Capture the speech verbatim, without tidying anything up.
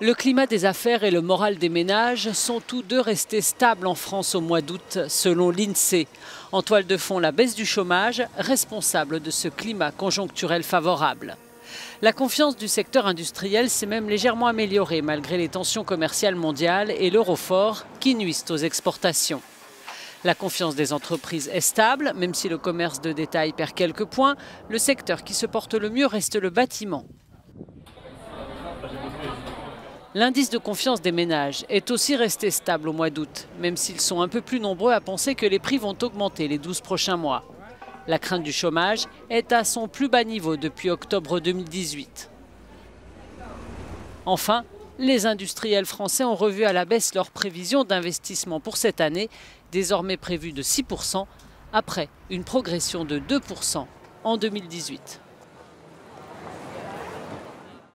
Le climat des affaires et le moral des ménages sont tous deux restés stables en France au mois d'août, selon l'INSEE. En toile de fond, la baisse du chômage, responsable de ce climat conjoncturel favorable. La confiance du secteur industriel s'est même légèrement améliorée malgré les tensions commerciales mondiales et l'euro fort qui nuisent aux exportations. La confiance des entreprises est stable, même si le commerce de détail perd quelques points. Le secteur qui se porte le mieux reste le bâtiment. L'indice de confiance des ménages est aussi resté stable au mois d'août, même s'ils sont un peu plus nombreux à penser que les prix vont augmenter les douze prochains mois. La crainte du chômage est à son plus bas niveau depuis octobre deux mille dix-huit. Enfin, les industriels français ont revu à la baisse leurs prévisions d'investissement pour cette année, désormais prévues de six pour cent, après une progression de deux pour cent en deux mille dix-huit.